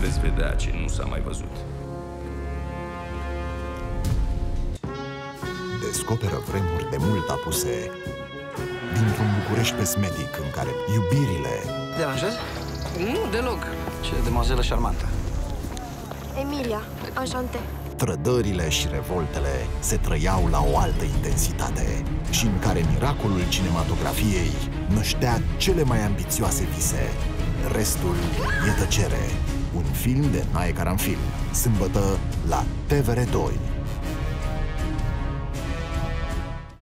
veți vedea ce nu s-a mai văzut. Descoperă vremuri de mult apuse dintr-un București pesmetic în care iubirile... Deranjez? Nu, deloc. Ce demoazelă șarmantă. Emilia, enchanté. Trădările și revoltele se trăiau la o altă intensitate și în care miracolul cinematografiei năștea cele mai ambițioase vise. Restul e tăcere. Un film de Nae Caranfil, sâmbătă la TVR2.